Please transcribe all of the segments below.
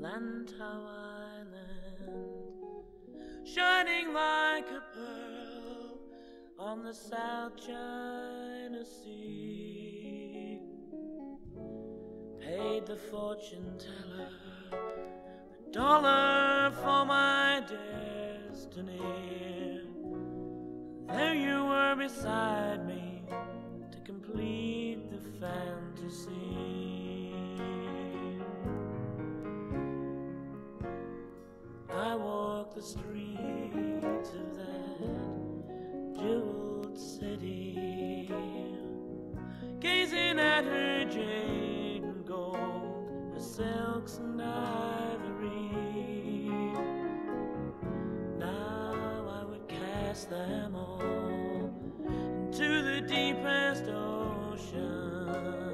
Lantau Island, shining like a pearl on the South China Sea. Paid the fortune teller $1 for my destiny. There you were beside me to complete the fantasy. I walk the streets of that jeweled city, gazing at her jade and gold, her silks and ivory. Now I would cast them all into the deepest ocean,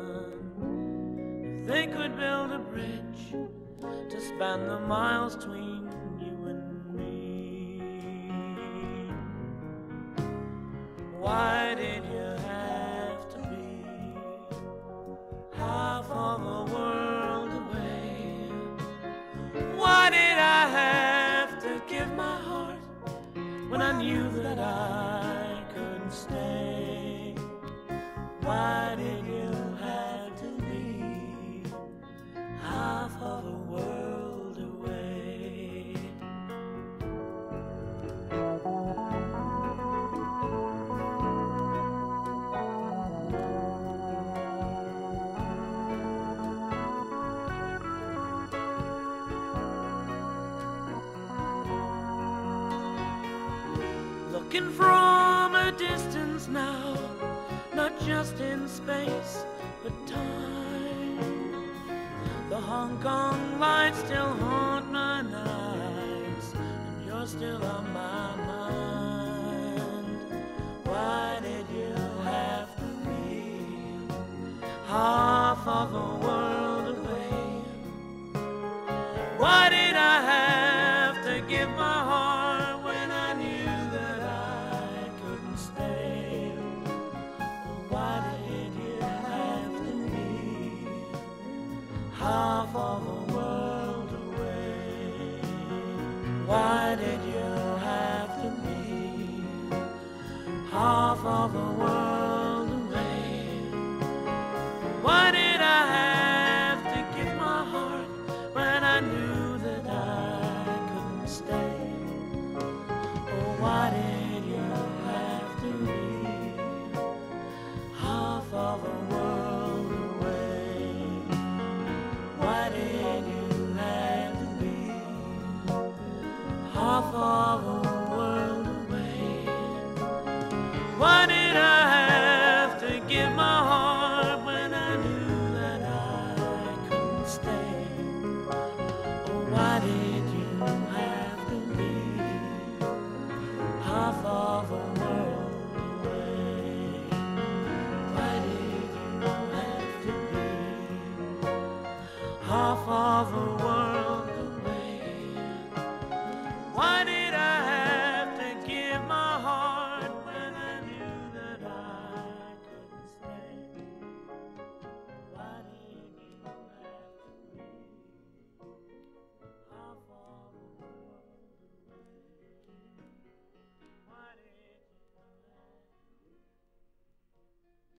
if they could build a bridge to span the miles between you and me. Why did you have to be half of a world away? Why did I have to give my heart when I knew that I couldn't stay? Why did you have to be half of a world away? Looking from a distance now, not just in space, but time. The Hong Kong lights still haunt my nights, and you're still on my mind. Why did you have to be half of a world away? Why did I have to give my heart when I knew that I couldn't stay? Why did you have to be half of a